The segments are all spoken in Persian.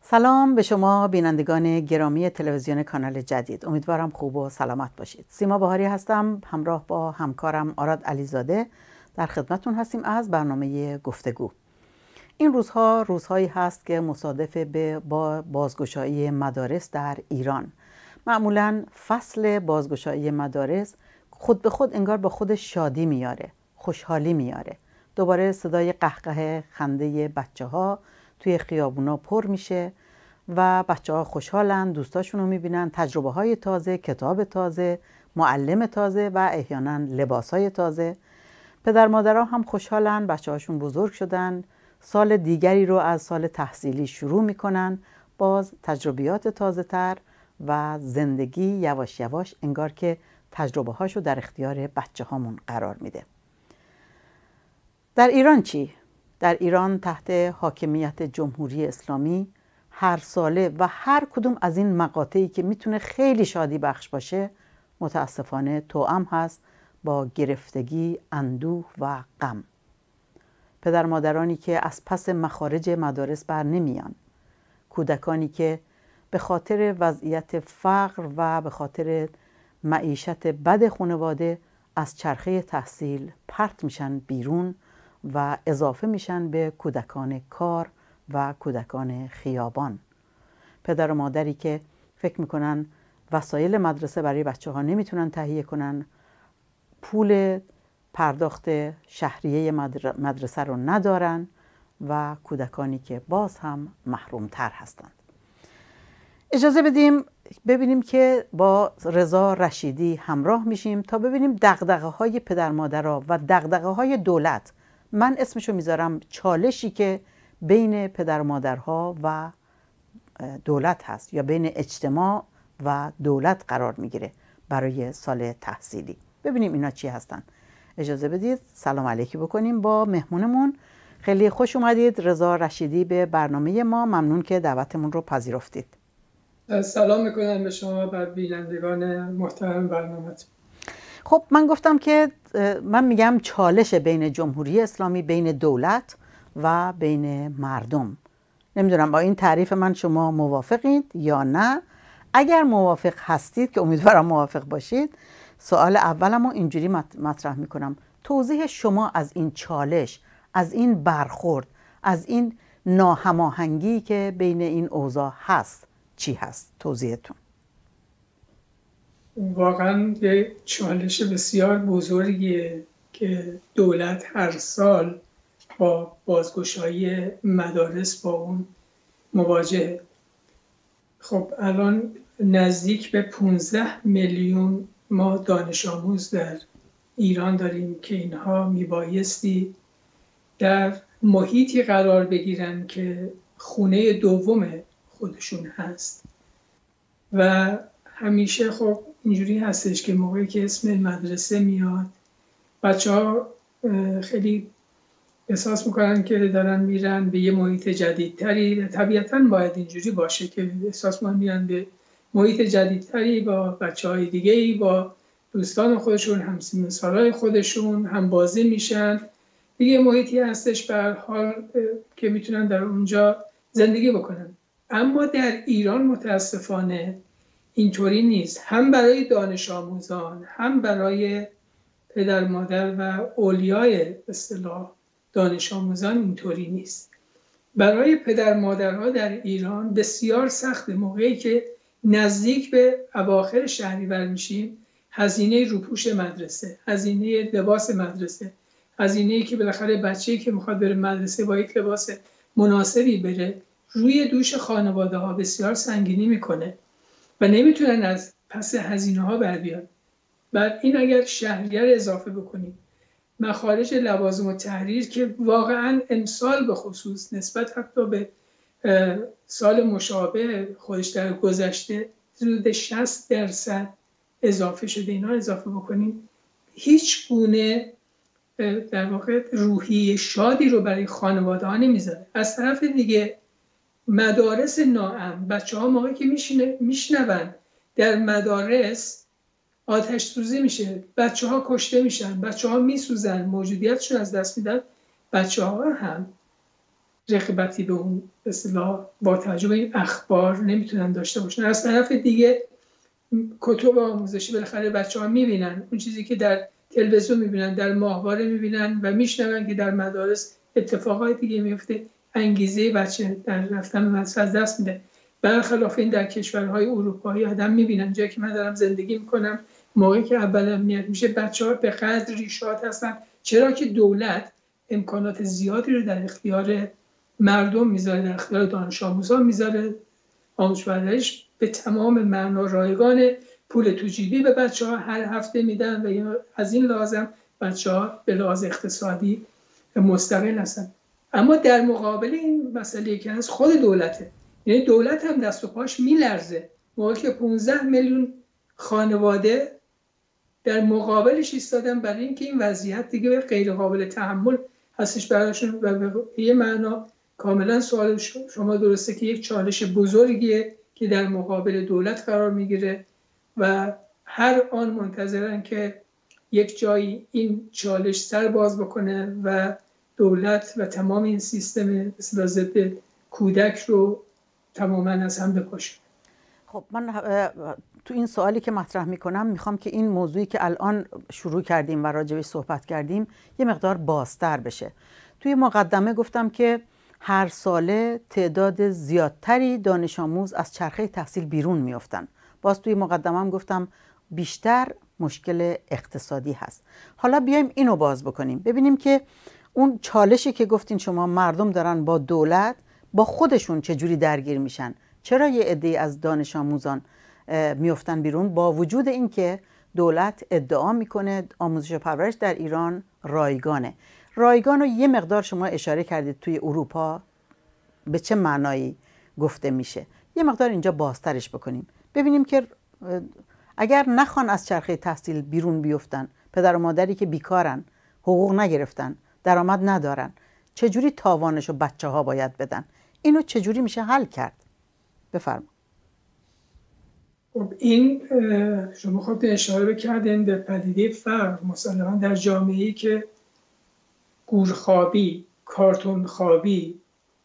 سلام به شما بینندگان گرامی تلویزیون کانال جدید. امیدوارم خوب و سلامت باشید. سیما بهاری هستم، همراه با همکارم آراد علیزاده در خدمتون هستیم از برنامه گفتگو. این روزها روزهایی هست که مصادف با بازگشایی مدارس در ایران. معمولاً فصل بازگشایی مدارس خود به خود انگار با خود شادی میاره، خوشحالی میاره. دوباره صدای قهقه خنده بچه‌ها توی خیابونا پر میشه و بچه‌ها خوشحالن، دوستاشون رو میبینن، تجربه‌های تازه، کتاب تازه، معلم تازه و احیانا لباس‌های تازه. پدر مادرها هم خوشحالن، بچه‌هاشون بزرگ شدن، سال دیگری رو از سال تحصیلی شروع میکنن، باز تجربیات تازه‌تر و زندگی یواش یواش انگار که تجربه‌هاشو در اختیار بچه‌هامون قرار میده. در ایران چی؟ در ایران تحت حاکمیت جمهوری اسلامی هر ساله و هر کدوم از این مقاطعی که میتونه خیلی شادی بخش باشه متاسفانه توأم هست با گرفتگی، اندوه و غم. پدر مادرانی که از پس مخارج مدارس بر نمیان، کودکانی که به خاطر وضعیت فقر و به خاطر معیشت بد خانواده از چرخه تحصیل پرت میشن بیرون و اضافه میشن به کودکان کار و کودکان خیابان. پدر و مادری که فکر میکنن وسایل مدرسه برای بچه ها نمیتونن تهیه کنن، پول پرداخت شهریه مدرسه رو ندارن و کودکانی که باز هم محرومتر هستند. اجازه بدیم ببینیم که با رضا رشیدی همراه میشیم تا ببینیم دغدغه‌های پدر مادرها و دغدغه‌های دولت. من اسمشو میذارم چالشی که بین پدر مادرها و دولت هست یا بین اجتماع و دولت قرار میگیره برای سال تحصیلی. ببینیم اینا چی هستن. اجازه بدید سلام علیکی بکنیم با مهمونمون. خیلی خوش اومدید رضا رشیدی به برنامه ما. ممنون که دعوتمون رو پذیرفتید. سلام میکنم به شما و بینندگان محترم برنامه‌تون. خب من گفتم که من میگم چالش بین جمهوری اسلامی، بین دولت و بین مردم. نمیدونم با این تعریف من شما موافقید یا نه؟ اگر موافق هستید که امیدوارم موافق باشید، سوال اولمو اینجوری مطرح میکنم. توضیح شما از این چالش، از این برخورد، از این ناهماهنگی که بین این اوضاع هست چی هست؟ توضیحتون. واقعا یک چالش بسیار بزرگیه که دولت هر سال با بازگشایی مدارس با اون مواجهه. خب الان نزدیک به 15 میلیون ما دانش آموز در ایران داریم که اینها میبایستی در محیطی قرار بگیرن که خونه دوم خودشون هست و همیشه خب اینجوری هستش که موقعی که اسم مدرسه میاد بچه‌ها خیلی احساس میکنن که دارن میرن به یه محیط جدیدتری. طبیعتاً باید اینجوری باشه که احساس میکنن به محیط جدیدتری با بچه‌های دیگه‌ای، با دوستان خودشون، همسن سالای خودشون هم بازی میشن. دیگه محیطی هستش به هر حال که میتونن در اونجا زندگی بکنن. اما در ایران متاسفانه اینطوری نیست. هم برای دانش آموزان، هم برای پدر مادر و اولیای اصطلاح دانش آموزان اینطوری نیست. برای پدر مادرها در ایران بسیار سخت موقعی که نزدیک به اواخر شهریور میشیم، هزینه روپوش مدرسه، هزینه لباس مدرسه، هزینه‌ای که بالاخره بچه‌ای که میخواد بره مدرسه با یک لباس مناسبی بره روی دوش خانواده‌ها بسیار سنگینی میکنه و نمیتونن از پس هزینه‌ها بر بیان. بعد این اگر شهریه اضافه بکنیم، مخارج لوازم التحریر که واقعا امسال به خصوص نسبت حتی به سال مشابه خودش در گذشته حدود 60% اضافه شده، اینا اضافه بکنیم، هیچ گونه در واقع روحی شادی رو برای خانواده ها نمیذاره. از طرف دیگه مدارس ناامن، بچه ها موقعی که میشنون در مدارس آتش سوزی میشه، بچه ها کشته میشن، بچه ها میسوزن، موجودیتشون از دست میدن، بچه ها هم رقابتی به اون اصطلاح با توجه به این اخبار نمیتونن داشته باشن. از طرف دیگه کتب آموزشی بالاخره بچه‌ها میبینن اون چیزی که در تلویزیون میبینن، در ماهواره میبینن و میشنون که در مدارس اتفاقای دیگه میفته، انگیزه بچه در رفتن مدرسه از دست میده. برخلاف این در کشورهای اروپایی آدم میبینن، جایی که من دارم زندگی میکنم، موقعی که اول میاد میشه بچه‌ها به قدری شاد هستن، چرا که دولت امکانات زیادی رو در اختیار مردم میذاره، در اختیار دانش آموزان میذاره. آموزش پرورش به تمام معنا رایگانه، پول تو جیبی به بچه‌ها هر هفته میدن و از این لازم بچه‌ها به لحاظ اقتصادی مستقل هستن. اما در مقابل این مسئله که هست خود دولته، یعنی دولت هم دست و پاش میلرزه موقعی که 15 میلیون خانواده در مقابلش ایستادن برای اینکه این وضعیت دیگه غیر قابل تحمل هستش براشون و به یه معنا کاملا سوال شما درسته که یک چالش بزرگیه که در مقابل دولت قرار میگیره و هر آن منتظرن که یک جایی این چالش سر باز بکنه و دولت و تمام این سیستم ضد کودک رو تماما از هم بپاشه. خب من تو این سوالی که مطرح میکنم میخوام که این موضوعی که الان شروع کردیم و راجبش صحبت کردیم یه مقدار بازتر بشه. توی مقدمه گفتم که هر ساله تعداد زیادتری دانش آموز از چرخه تحصیل بیرون میافتن. باز توی مقدمه هم گفتم بیشتر مشکل اقتصادی هست. حالا بیایم اینو باز بکنیم، ببینیم که اون چالشی که گفتین شما مردم دارن با دولت، با خودشون چجوری درگیر میشن. چرا یه عده‌ای از دانش آموزان میافتن بیرون با وجود اینکه دولت ادعا میکنه آموزش و پرورش در ایران رایگانه. رایگان رو یه مقدار شما اشاره کردید توی اروپا به چه معنایی گفته میشه. یه مقدار اینجا بازترش بکنیم ببینیم که اگر نخوان از چرخه تحصیل بیرون بیفتن، پدر و مادری که بیکارن، حقوق نگرفتن، درآمد ندارن، چجوری تاوانشو بچه‌ها باید بدن؟ اینو چجوری میشه حل کرد؟ بفرمایید. خب این شما خود اشاره بکردین به پدیده فقر. مثلا در جامعه‌ای که گورخوابی، کارتون خوابی،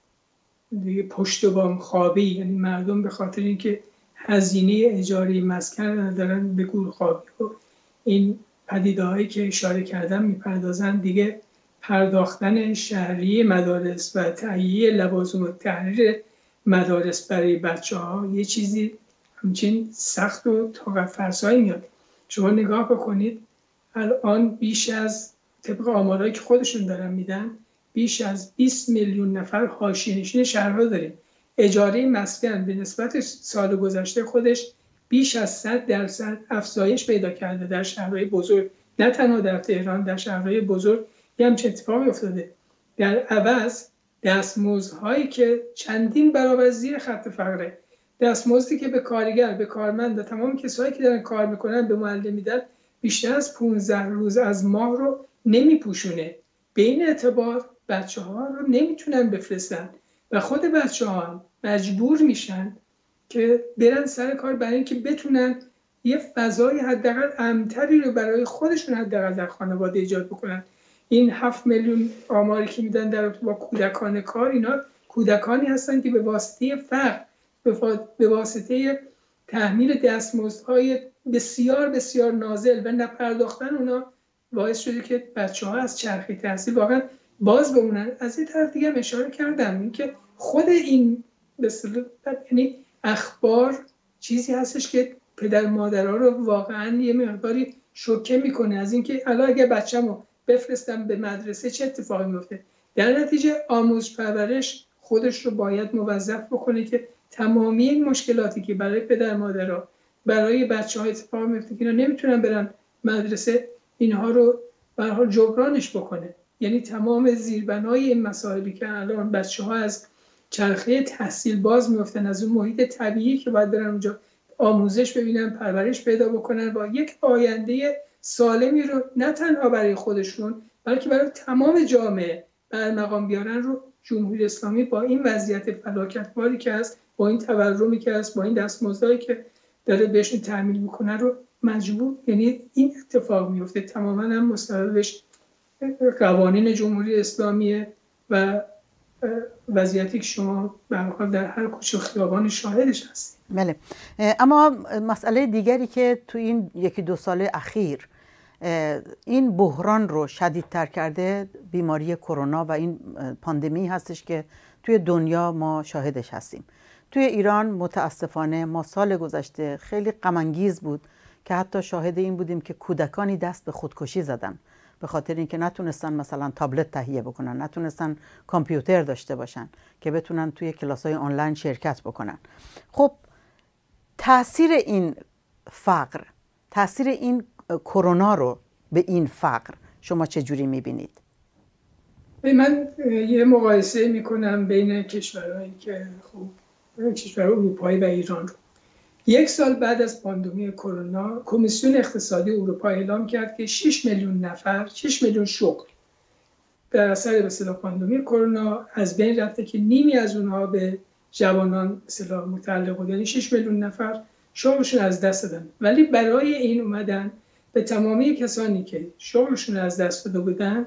دیگه پشت بام خوابی، یعنی مردم به خاطر اینکه هزینه اجاره مسکن ندارن به گورخوابی و این پدیده‌هایی که اشاره کردم میپردازن، دیگه پرداختن شهری مدارس و تهیه لوازم التحریر مدارس برای بچه‌ها یه چیزی همچین سخت و طاقت فرسایی میاد. شما نگاه بکنید الان بیش از، طبق آمارایی که خودشون دارن میدن، بیش از 20 میلیون نفر حاشیه‌نشین شهرها داریم. اجاره مسکن به نسبت سال گذشته خودش بیش از 100% افزایش پیدا کرده در شهرهای بزرگ، نه تنها در تهران، در شهرهای بزرگ یه همچین اتفاقی افتاده. در عوض دستمزدهایی که چندین برابر زیر خط فقره، دستمزدی که به کارگر، به کارمند و تمام کسایی که دارن کار میکنن به معلم میدن، بیشتر از 15 روز از ماه رو نمیپوشونه. به این اعتبار بچه‌ها رو نمیتونن بفرستن و خود بچه‌ها هم مجبور میشن که برن سر کار برای اینکه بتونن یه فضای حداقل امن‌تری رو برای خودشون حداقل در خانواده ایجاد بکنن. این 7 میلیون آماری که میدن در رابطه با کودکان کار، اینا کودکانی هستن که به واسطه فقر، به واسطه تحمیل دستمزدهای بسیار بسیار نازل و نپرداختن اونا باعث شده که بچه‌ها از چرخه تحصیل واقعا باز بمونن. از این طرف دیگه اشاره کردم این که خود این یعنی اخبار چیزی هستش که پدر مادرها رو واقعا یه مقداری شوکه میکنه از اینکه الان اگه بچه‌مو بفرستم به مدرسه چه اتفاقی میفته. در نتیجه آموزش پرورش خودش رو باید موظف بکنه که تمامی این مشکلاتی که برای پدر مادرها، برای بچه‌ها اتفاق میفته که اینا نمیتونن برن مدرسه، اینها رو به هر حال جبرانش بکنه. یعنی تمام زیربنای این مسائلی که الان بچه‌ها از چرخه تحصیل باز میفتن، از اون محیط طبیعی که باید برن اونجا آموزش ببینن، پرورش پیدا بکنن و یک آینده سالمی رو نه تنها برای خودشون بلکه برای تمام جامعه برمقام بیارن، رو جمهوری اسلامی با این وضعیت فلاکتباری که هست، با این تورمی که هست، با این دستمزدایی که داره بهشون تأمین میکنه رو مجبور، یعنی این اتفاق میفته. تماما هم مستبدش قوانین جمهوری اسلامیه و وضعیتی که شما به هر حال در هر کوچه و خیابان شاهدش هستید. بله. اما مسئله دیگری که تو این 1-2 سال اخیر این بحران رو شدیدتر کرده بیماری کرونا و این پاندمی هستش که توی دنیا ما شاهدش هستیم. توی ایران متاسفانه ما سال گذشته خیلی غم انگیز بود که حتی شاهد این بودیم که کودکانی دست به خودکشی زدن به خاطر اینکه نتونستن مثلا تابلت تهیه بکنن، نتونستن کامپیوتر داشته باشن که بتونن توی کلاس‌های آنلاین شرکت بکنن. خب تأثیر این فقر، تأثیر این کرونا رو به این فقر شما چجوری میبینید؟ من یه مقایسه میکنم بین کشورهایی که کشورهای اروپایی و ایران رو. 1 سال بعد از پاندمی کرونا کمیسیون اقتصادی اروپا اعلام کرد که 6 میلیون نفر، 6 میلیون شغل در اثر به اصطلاح پاندمی کرونا از بین رفته که نیمی از اونها به جوانان به اصطلاح متعلق بود، یعنی 6 میلیون نفر شغلشون از دست دادن. ولی برای این اومدن به تمامی کسانی که شغلشون از دست داده بودن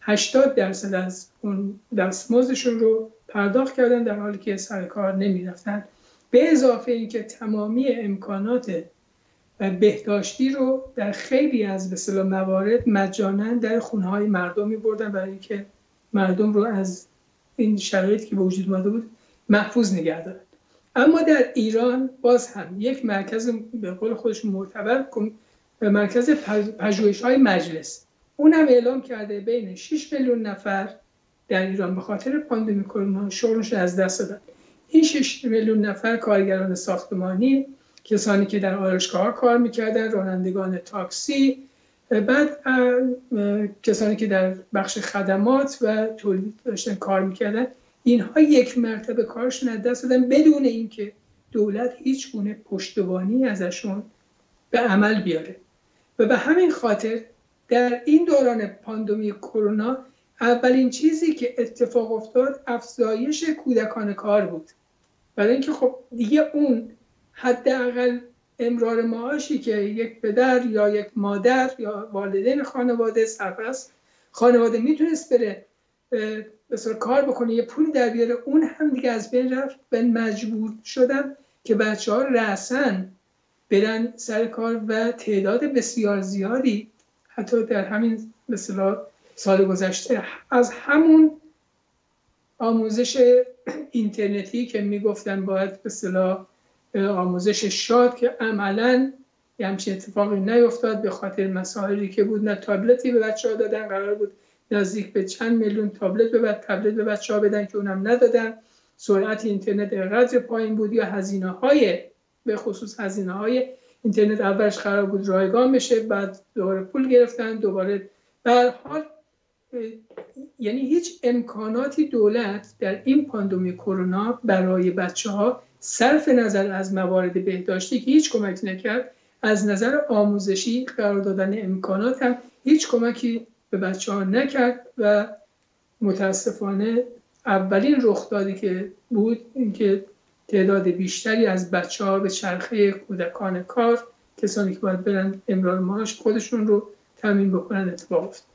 80% از اون دستمزدشون رو پرداخت کردن در حالی که سر کار نمی‌رفتن، به اضافه اینکه تمامی امکانات بهداشتی رو در خیلی از به اصطلاح موارد مجانا در خونه‌های مردم می‌بردن برای اینکه مردم رو از این شرایطی که به وجود اومده بود محفوظ نگه دارن. اما در ایران باز هم یک مرکز به قول خودشون معتبر مرکز پژوهش‌های مجلس اونم اعلام کرده بین 6 میلیون نفر در ایران به خاطر پاندمی کرونا شغلش از دست دادن. این 6 میلیون نفر کارگران ساختمانی، کسانی که در آرایشگاه‌ها کار می‌کردن، رانندگان تاکسی، بعد کسانی که در بخش خدمات و تولید داشتن کار می‌کردن، اینها یک مرتبه کارشون از دست دادن بدون اینکه دولت هیچ گونه پشتیبانی ازشون به عمل بیاره. و به همین خاطر در این دوران پاندمی کرونا اولین چیزی که اتفاق افتاد افزایش کودکان کار بود. برای اینکه خب دیگه اون حداقل امرار معاشی که یک پدر یا یک مادر یا والدین خانواده سرپرست خانواده میتونست بره بسیار کار بکنه یه پولی در بیاره، اون هم دیگه از بین رفت و مجبور شدن که بچه‌ها رأساً برن سر کار و تعداد بسیار زیادی حتی در همین مثلا سال گذشته از همون آموزش اینترنتی که میگفتن باید به اصطلاح آموزش شاد که عملاً همچین اتفاقی نیفتاد به خاطر مسائلی که بود. نه تابلتی به بچه‌ها دادن، قرار بود نزدیک به چند میلیون تابلت به بچه‌ها بدن که اونم ندادن. سرعت اینترنت انقدر پایین بود یا هزینه‌های به خصوص هزینه‌های اینترنت اولش قرار بود رایگان بشه، بعد دوباره پول گرفتن، دوباره به هر حال یعنی هیچ امکاناتی دولت در این پاندمی کرونا برای بچه‌ها صرف نظر از موارد بهداشتی که هیچ کمکی نکرد، از نظر آموزشی قرار دادن امکانات هم هیچ کمکی به بچه‌ها نکرد و متاسفانه اولین رخدادی که بود اینکه تعداد بیشتری از بچه‌ها به چرخه کودکان کار، کسانی که باید برن امرار معاش خودشون رو تامین بکنن، اتفاق افتاد.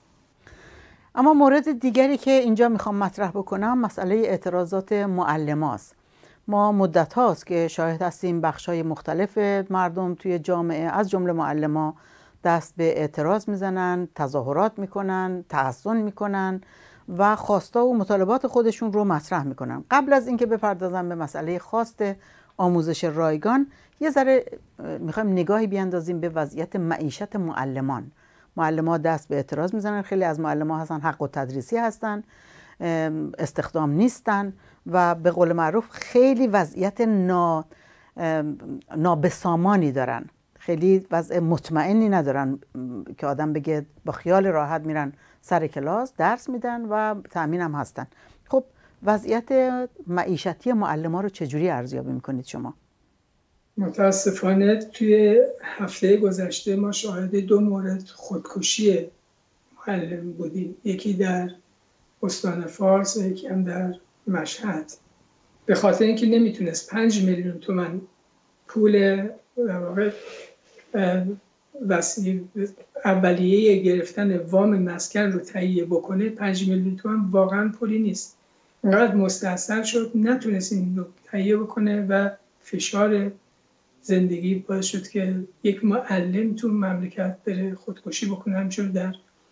اما مورد دیگری که اینجا میخوام مطرح بکنم مسئله اعتراضات معلماست. ما مدت هاست که شاهد هستیم بخش‌های مختلف مردم توی جامعه از جمله معلما دست به اعتراض میزنن، تظاهرات میکنن، تحصن میکنن و خواستا و مطالبات خودشون رو مطرح میکنن. قبل از اینکه بپردازم به مسئله خواست آموزش رایگان، یه ذره میخوایم نگاهی بیاندازیم به وضعیت معیشت معلمان. معلمان دست به اعتراض میزنن، خیلی از معلمان هستن حق و تدریسی هستن، استخدام نیستن و به قول معروف خیلی وضعیت نابسامانی دارن، خیلی وضع مطمئنی ندارن که آدم بگه با خیال راحت میرن سر کلاس درس میدن و تأمین هم هستن. خب وضعیت معیشتی معلمان رو چجوری ارزیابی میکنید شما؟ متاسفانه توی هفته گذشته ما شاهد 2 مورد خودکشی معلم بودیم، یکی در استان فارس و یکی هم در مشهد، به خاطر اینکه نمیتونست 5 میلیون تومان پول در واقع اولیه گرفتن وام مسکن رو تهیه بکنه. 5 میلیون تومان واقعا پولی نیست. انقدر مستحصل شد نتونست این رو تهیه بکنه و فشار زندگی باعث شد که یک معلم تو مملکت بره خودکشی بکنه. همچون در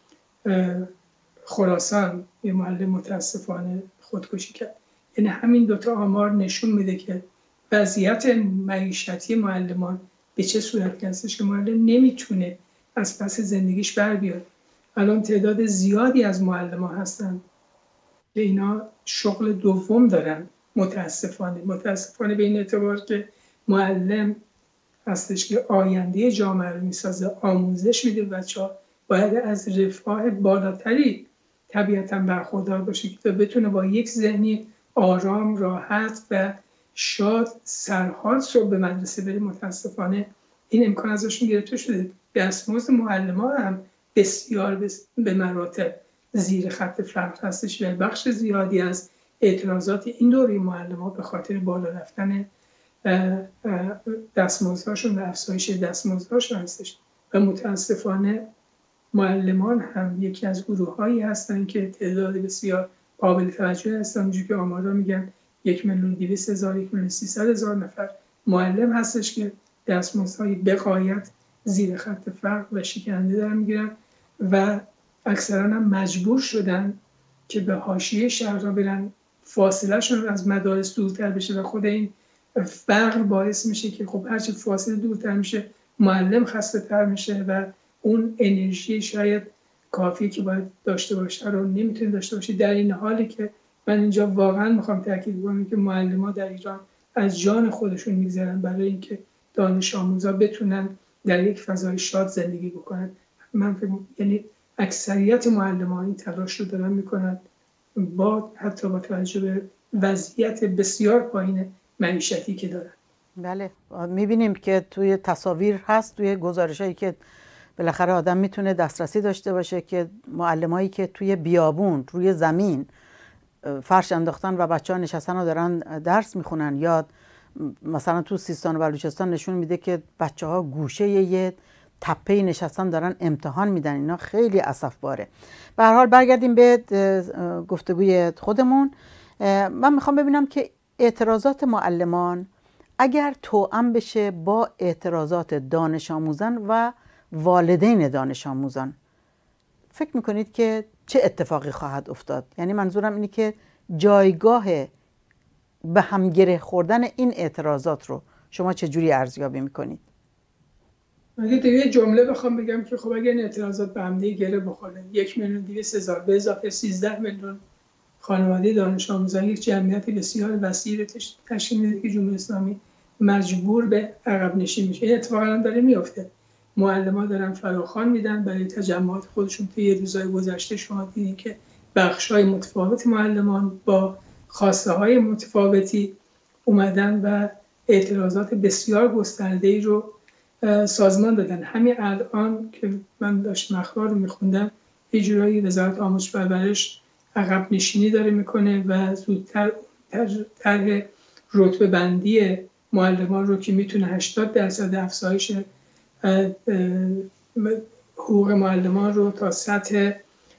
خراسان یه معلم متاسفانه خودکشی کرد. یعنی همین دوتا آمار نشون میده که وضعیت معیشتی معلمان به چه صورت هستش که معلم نمیتونه از پس زندگیش بر بیاد. الان تعداد زیادی از معلمان هستن که اینا شغل دوم دارن. متاسفانه به این اعتبار که معلم هستش که آینده جامعه رو میسازه، آموزش میده بچه‌ها، باید از رفاه بالاتری طبیعتاً برخوردار باشه که بتونه با یک ذهنی آرام، راحت و شاد سرحال رو به مدرسه بره. متاسفانه این امکان ازشون گرفته شده. دستمزد معلم‌ها هم بسیار به مراتب زیر خط فقر هستش و بخش زیادی از اعتراضات این دوره معلم‌ها به خاطر بالا رفتن دستمزدهاشون و افزایش دستمزدهاشون هستش. و متاسفانه معلمان هم یکی از گروه‌هایی هستن که تعداد بسیار قابل توجه هستن. اونجوری که آمارا میگن 1,200,000 1,300,000 نفر معلم هستش که دستمزدهای بغایت زیر خط فقر و شکننده دارن میگیرن و اکثرا هم مجبور شدن که به حاشیه شهر را برن، فاصله شون از مدارس دورتر بشه و خود این فقر باعث میشه که خب هرچی فاصله دورتر میشه معلم خسته تر میشه و اون انرژی شاید کافی که باید داشته باشه رو نمیتونه داشته باشه. در این حالی که من اینجا واقعا میخوام تاکید کنم که معلم‌ها در ایران از جان خودشون میگذرن برای اینکه دانش آموزا بتونن در یک فضای شاد زندگی بکنن. من یعنی اکثریت معلمان این تلاش رو دارن میکنن حتی با توجه به وضعیت بسیار پایین معیشتی که دارن. بله میبینیم که توی تصاویر هست، توی گزارشایی که بالاخره آدم میتونه دسترسی داشته باشه که معلمایی که توی بیابون روی زمین فرش انداختن و بچه‌ها نشستن و دارن درس میخونن، یا مثلا تو سیستان و بلوچستان نشون میده که بچه‌ها گوشه یه تپه‌ای نشستن دارن امتحان میدن. اینا خیلی اسف‌باره. به هر حال برگردیم به گفتگوی خودمون. من میخوام ببینم که اعتراضات معلمان اگر توأم بشه با اعتراضات دانش آموزان و والدین دانش آموزان، فکر میکنید که چه اتفاقی خواهد افتاد؟ یعنی منظورم اینه که جایگاه به هم گره خوردن این اعتراضات رو شما چجوری ارزیابی میکنید؟ اگه یه جمله بخوام بگم که خب اگر این اعتراضات به هم گره بخوره 1,200,000 به اضافه 13 میلیون خانواده دانش آموزان یک جمعیت بسیار وسیع رو تشکیل میده که جمهوری اسلامی مجبور به عقب نشینی میشه. این اتفاق الان داره میفته. معلم‌ها دارن فراخوان میدن برای تجمعات خودشون. توی روزهای گذشته شما دیدین که بخش‌های متفاوت معلمان با خواسته‌های متفاوتی اومدن و اعتراضات بسیار گسترده‌ای رو سازمان دادن. همین الان که من داشتم اخبار رو میخوندم یه جورایی وزارت آموزش و پرورش عقب نشینی داره میکنه و زودتر طرح رتبه بندی معلمان رو که میتونه 80% افزایش حقوق معلمان رو تا سطح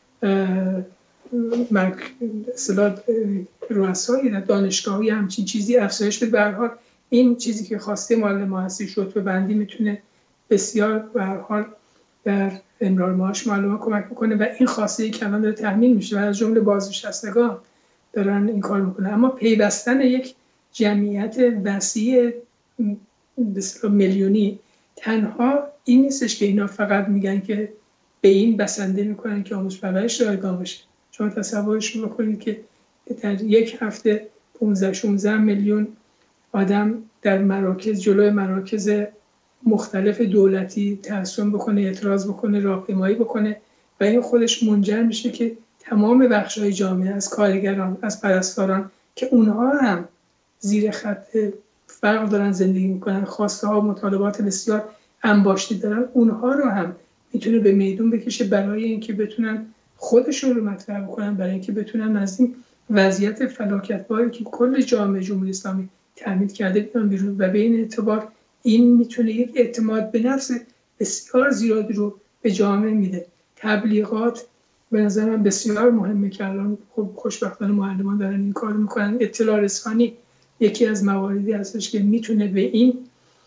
رؤسای دانشگاهی همچین چیزی افزایش بده. به هر حال این چیزی که خواسته معلمان هستش، رتبه بندی میتونه بسیار به هر حال در امرار معاش معلمان کمک بکنه و این خواسته که الان داره تامین میشه و از جمله بازنشستگان دارن این کار میکنه. اما پیوستن یک جمعیت وسیع بسیار میلیونی تنها این نیستش که اینا فقط میگن که به این بسنده میکنن که آموزش پرورش رایگان باشه. شما تصورش بکنید که در یک هفته 15-16 میلیون آدم در مراکز، جلوی مراکز مختلف دولتی تحصیل بکنه، اعتراض بکنه، راهپیمایی بکنه و این خودش منجر میشه که تمام بخش‌های جامعه، از کارگران، از پرستاران که اونها هم زیر خط فقر دارن زندگی میکنن، خواسته ها و مطالبات بسیار انباشته دارن، اونها رو هم میتونه به میدون بکشه برای اینکه بتونن خودشون رو مطرح بکنن، برای اینکه بتونن از این وضعیت فلاکتباری که کل جامعه جمهوری اسلامی تأمین کرده بیان بیرون. و به این اعتبار این میتونه یک اعتماد به نفس بسیار زیادی رو به جامعه میده. تبلیغات به نظر من بسیار مهمه که الان خب خوشبختانه معلمان دارن این کار میکنن. اطلاع رسانی یکی از مواردی هستش که میتونه به این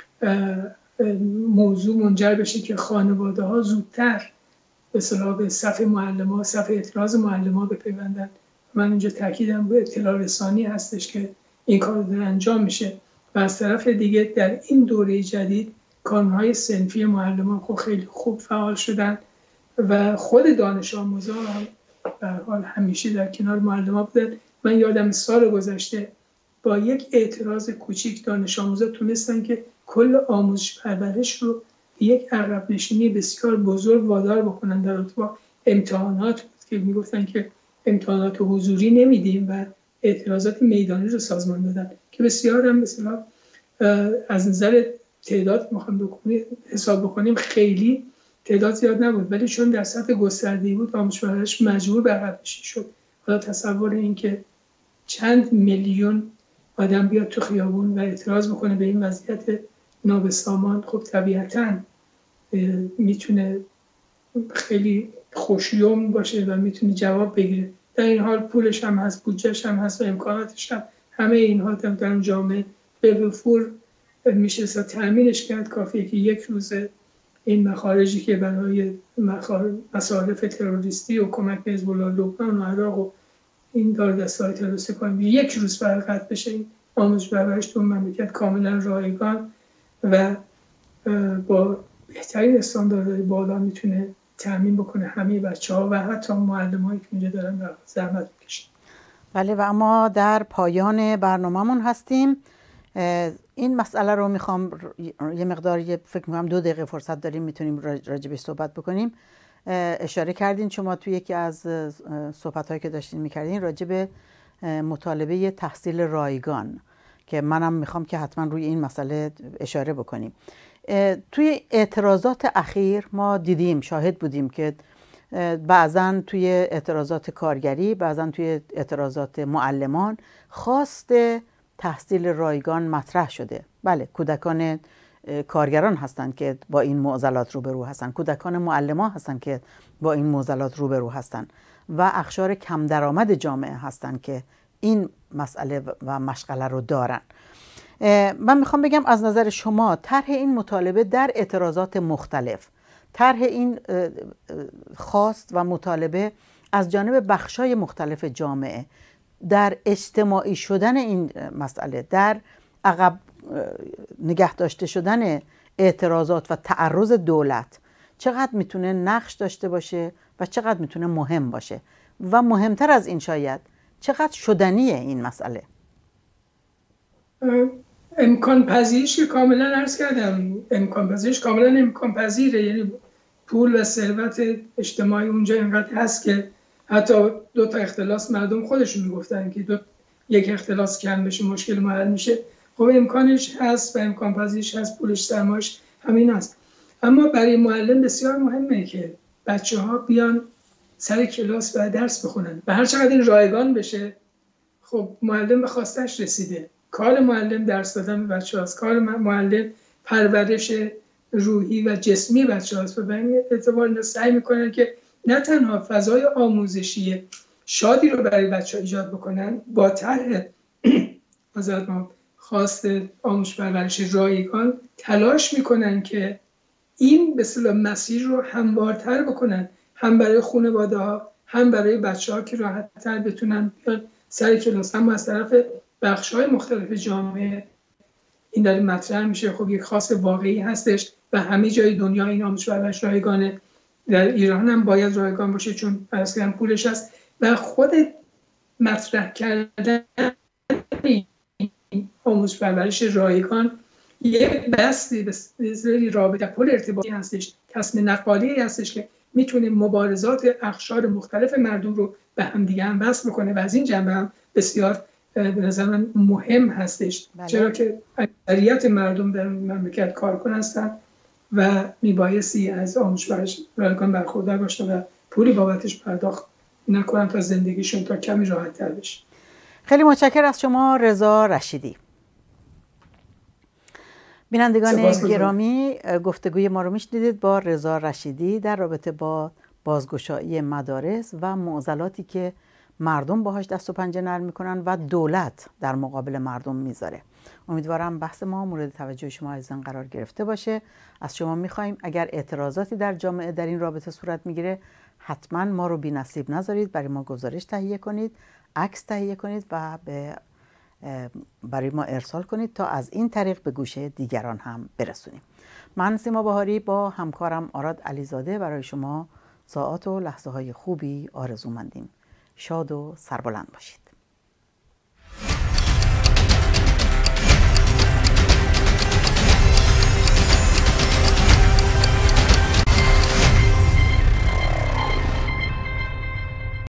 موضوع منجر بشه که خانواده ها زودتر به اصطلاح به صف معلم‌ها، صف اعتراض معلم‌ها بپیوندن. من اینجا تاکیدم به اطلاع رسانی هستش که این کار داره انجام میشه. و از طرف دیگه در این دوره جدید کانون‌های صنفی معلمان خب خیلی خوب فعال شدن و خود دانش آموزان هم به هر حال همیشه در کنار معلمان بودن. من یادم سال گذشته با یک اعتراض کوچیک دانش آموزا تونستن که کل آموزش پرورش رو یک عقب نشینی بسیار بزرگ وادار بکنن در رابطه با امتحانات که میگفتن که امتحانات حضوری نمیدیم و اعتراضات میدانی رو سازمان دادن که بسیار هم مثلا از نظر تعداد حساب بکنیم خیلی تعداد زیاد نبود، ولی چون در سطح گسترده‌ای بود آموزش پرورش مجبور به عقب نشینی شد. حالا تصور این که چند میلیون آدم بیاد تو خیابون و اعتراض بکنه به این وضعیت نابسامان، خب طبیعتاً میتونه خیلی خوشیوم باشه و میتونه جواب بگیره. در این حال پولش هم هست، بودجهش هم هست و امکاناتش هم، همه اینها در اون جامعه به وفور میشه تأمینش کرد. کافیه که یک روز این مخارجی که برای مصارف تروریستی و کمک به حزب الله لبنان و عراق و این دارودسته‌های تروریستی پایین یک روز فرقت بشه، این آموزش پرورش تو مملکت کاملا رایگان و با بهترین استانداردهای بالا میتونه تأمین بکنه همه بچه‌ها و حتی معلمایی که اینجا دارن زحمت میکشن. بله و اما در پایان برنامه‌مون هستیم. این مسئله رو میخوام یه مقدار فکر میکنم 2 دقیقه فرصت داریم میتونیم راجع بهش صحبت بکنیم. اشاره کردین شما توی یکی از صحبت‌هایی که داشتین میکردین راجع به مطالبه تحصیل رایگان که منم میخوام که حتما روی این مسئله اشاره بکنیم. توی اعتراضات اخیر ما دیدیم، شاهد بودیم که بعضن توی اعتراضات کارگری، بعضن توی اعتراضات معلمان خواست تحصیل رایگان مطرح شده. بله، کودکان کارگران هستند که با این معضلات روبرو هستند، کودکان معلمان هستند که با این معضلات روبرو هستند و اقشار کم درآمد جامعه هستند که این مسئله و مشغله رو دارن. من میخوام بگم از نظر شما طرح این مطالبه در اعتراضات مختلف، طرح این خواست و مطالبه از جانب بخشای مختلف جامعه در اجتماعی شدن این مسئله، در عقب نگه داشته شدن اعتراضات و تعرض دولت چقدر میتونه نقش داشته باشه و چقدر میتونه مهم باشه و مهمتر از این شاید چقدر شدنیه این مسئله؟ امکان پذیرش که کاملا عرض کردم، امکان پذیرش کاملا امکان پذیره. یعنی پول و ثروت اجتماعی اونجا اینقدر هست که حتی 2 تا اختلاس مردم خودشون میگفتن که یک اختلاس کم بشه مشکل ما حل میشه. خب امکانش هست و امکان پذیرش هست، پولش سرمایش همین هست. اما برای معلم بسیار مهمه که بچه‌ها بیان سر کلاس و درس بخونن و هر چقدر این رایگان بشه خب معلم به خواستش رسیده. کار معلم درس دادن به بچه‌هاست، کار معلم پرورش روحی و جسمی بچه‌هاست و به این اعتبار سعی میکنن که نه تنها فضای آموزشی شادی رو برای بچه‌ها ایجاد بکنن، با طرح خواست آموزش پرورش رایگان تلاش میکنن که این به اصطلاح مسیر رو هموارتر بکنن، هم برای خانواده‌ها هم برای بچه‌ها که راحت‌تر بتونن بیان سر کلاس. هم از طرف بخش‌های مختلف جامعه این داره مطرح میشه. خب یک خواست واقعی هستش و همه جای دنیا این آموزش پرورش رایگانه، در ایران هم باید رایگان باشه چون اصلا پولش هست و خود مطرح کردن آموزش پرورش رایگان یک بستی به رابطه پل ارتباطی هستش، تصمیم نقالی هستش که میتونه مبارزات اقشار مختلف مردم رو به هم دیگه هم وصل بکنه و از این جنبه هم بسیار به نظر من مهم هستش. بله. چرا که اکثریت مردم در مملکت کارکن هستن و میبایستی از آموزش پرورش رایگان برخوردار باشن و پولی بابتش پرداخت نکنن تا زندگیشون تا کمی راحت تر بشه. خیلی متشکرم از شما رضا رشیدی. بینندگان گرامی، گفتگوی ما رو میشنیدید با رضا رشیدی در رابطه با بازگشایی مدارس و معضلاتی که مردم باهاش دست و پنجه نرم میکنن و دولت در مقابل مردم میذاره. امیدوارم بحث ما مورد توجه شما عزیزان قرار گرفته باشه. از شما میخوایم اگر اعتراضاتی در جامعه در این رابطه صورت میگیره حتما ما رو بی نصیب نذارید، برای ما گزارش تهیه کنید، عکس تهیه کنید و برای ما ارسال کنید تا از این طریق به گوشه دیگران هم برسونیم. من سیما بهاری با همکارم آراد علیزاده برای شما ساعات و لحظه های خوبی آرزو مندیم. شاد و سربلند باشید.